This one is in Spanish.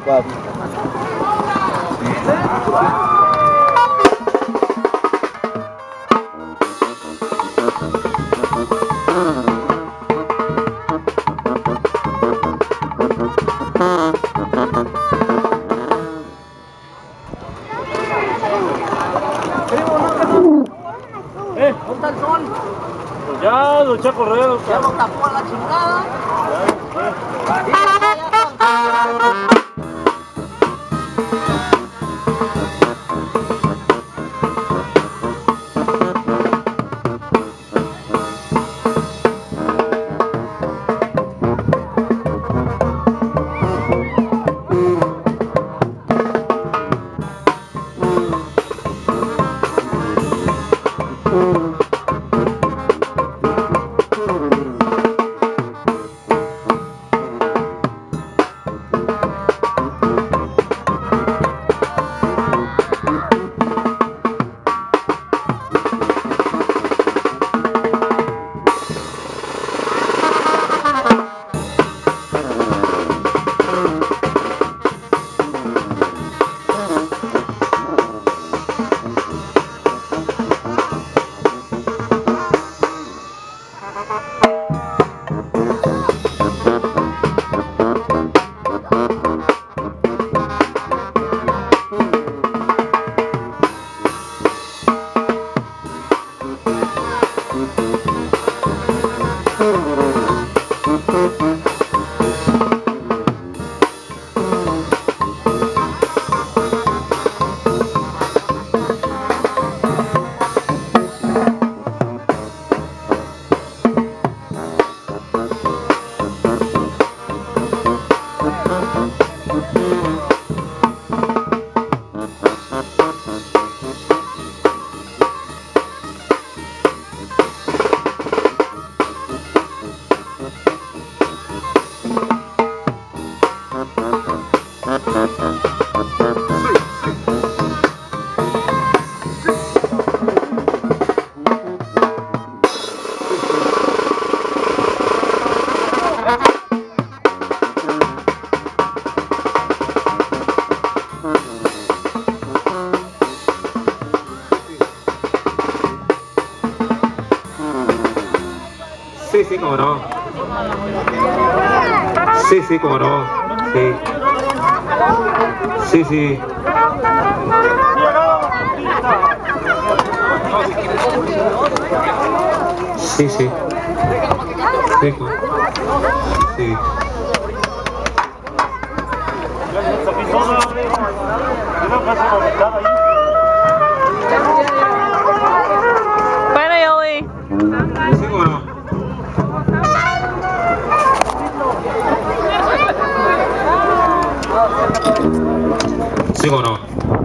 Papi. ¿Dónde está el sol? Pues ya, don Chaco Herrero. Ya lo tapó a la chingada. Sí, sí, cómo no. Sí, sí, cómo no. Sí. Sí, sí. Sí, sí. Sí, sí. Bueno, Yoli. Sí, cómo no. Sí, cómo no.